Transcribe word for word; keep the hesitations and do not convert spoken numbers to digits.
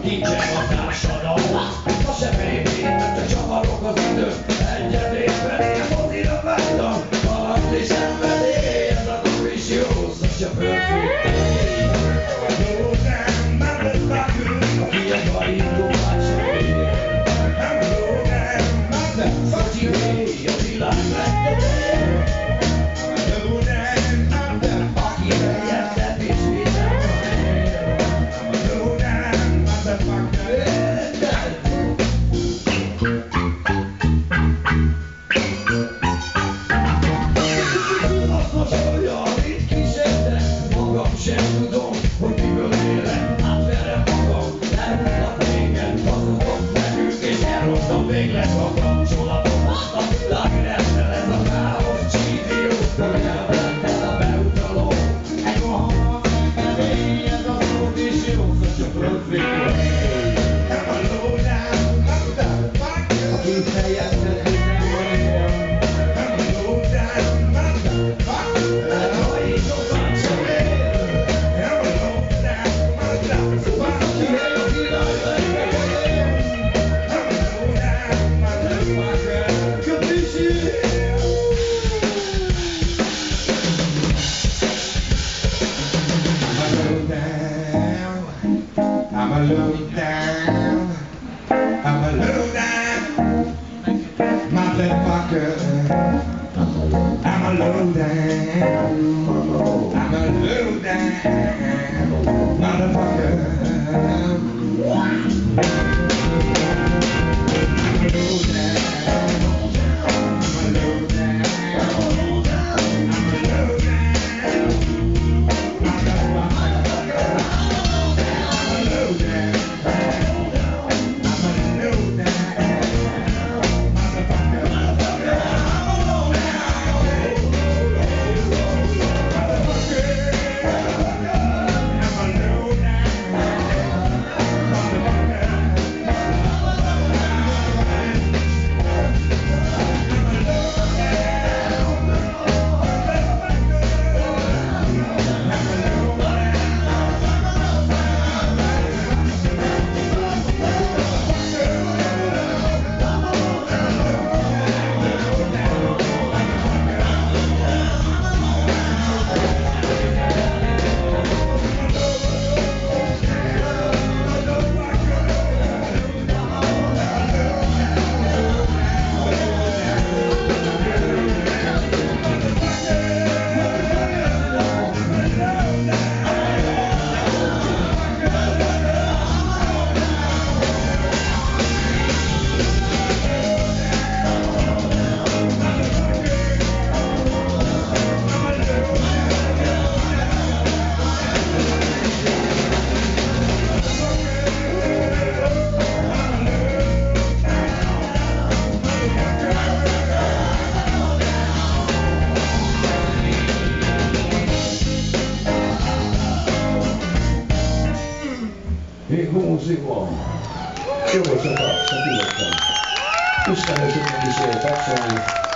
Nincsen a társadalom, ma sem régi, csak csavarok az idő. Egyet éppen én mozira vágytam, kaland és szenvedély, ez a konfiszióz, az csak földfény. Aki a bajindó vágyság, nem szocsivé, a világ megtető. Aki helyettet és minden van él. Hasznos hallja, amit kísértek, magam sem tudom, hogy miből élek. Átverem magam, elhúzlak téged, hazudok nekünk és elrontom végleg a kapcsolatot. A világ rendel, ez a káosz csídió, hogy elvetted a beutaló. Egy rohamban megfelé, ez a szót is jó, csak rögvég. Aki helyettet minden van él. I'm a low down, I'm a low down, motherfucker. I'm a low down, I'm a low down, motherfucker. Még múzik van. Jó, csak a, csak ülöttem. Isten, hogy tudnak is él tapsolni.